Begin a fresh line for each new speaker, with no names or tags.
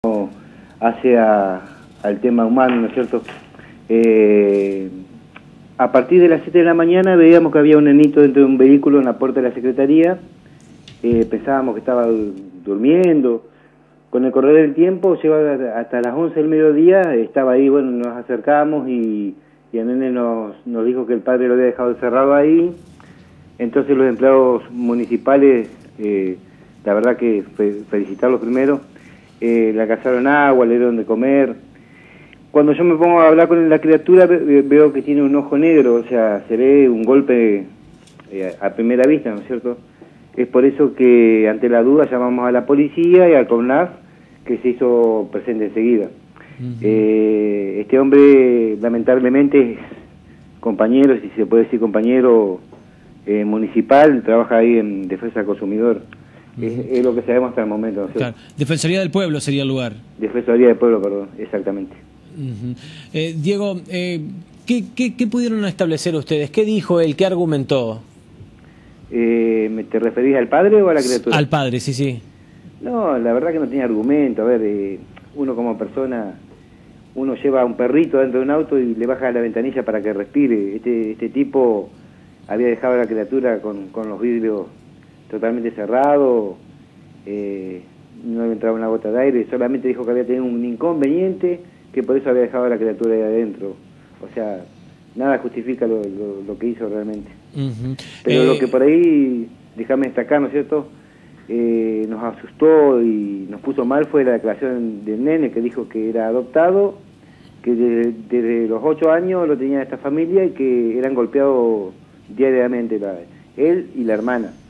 al tema humano, ¿no es cierto? A partir de las 7 de la mañana veíamos que había un nenito dentro de un vehículo en la puerta de la Secretaría, pensábamos que estaba durmiendo. Con el correr del tiempo, llegó hasta las 11 del mediodía, estaba ahí, bueno, nos acercamos y el nene nos dijo que el padre lo había dejado encerrado ahí. Entonces los empleados municipales, la verdad que felicitarlos primero, le alcanzaron agua, le dieron de comer. Cuando yo me pongo a hablar con la criatura veo que tiene un ojo negro, o sea, se ve un golpe a primera vista, ¿no es cierto? Es por eso que ante la duda llamamos a la policía y al CONAF, que se hizo presente enseguida. Este hombre lamentablemente es compañero, si se puede decir compañero municipal, trabaja ahí en Defensa del Consumidor. Es lo que sabemos hasta el momento, ¿no?
Claro. Defensoría del Pueblo sería el lugar.
Defensoría del Pueblo, perdón, exactamente.
Diego, ¿qué pudieron establecer ustedes? ¿Qué dijo él? ¿Qué argumentó?
¿Te referís al padre o a la criatura?
Al padre, sí, sí.
No, la verdad que no tenía argumento. A ver, uno como persona, uno lleva a un perrito dentro de un auto y le baja la ventanilla para que respire. Este tipo había dejado a la criatura con los vidrios totalmente cerrados, no le entraba una gota de aire, solamente dijo que había tenido un inconveniente, que por eso había dejado a la criatura ahí adentro. O sea, nada justifica lo que hizo realmente. Pero lo que por ahí, déjame destacar, ¿no es cierto?, nos asustó y nos puso mal fue la declaración del nene, que dijo que era adoptado, que desde los 8 años lo tenía esta familia y que eran golpeados diariamente él y la hermana.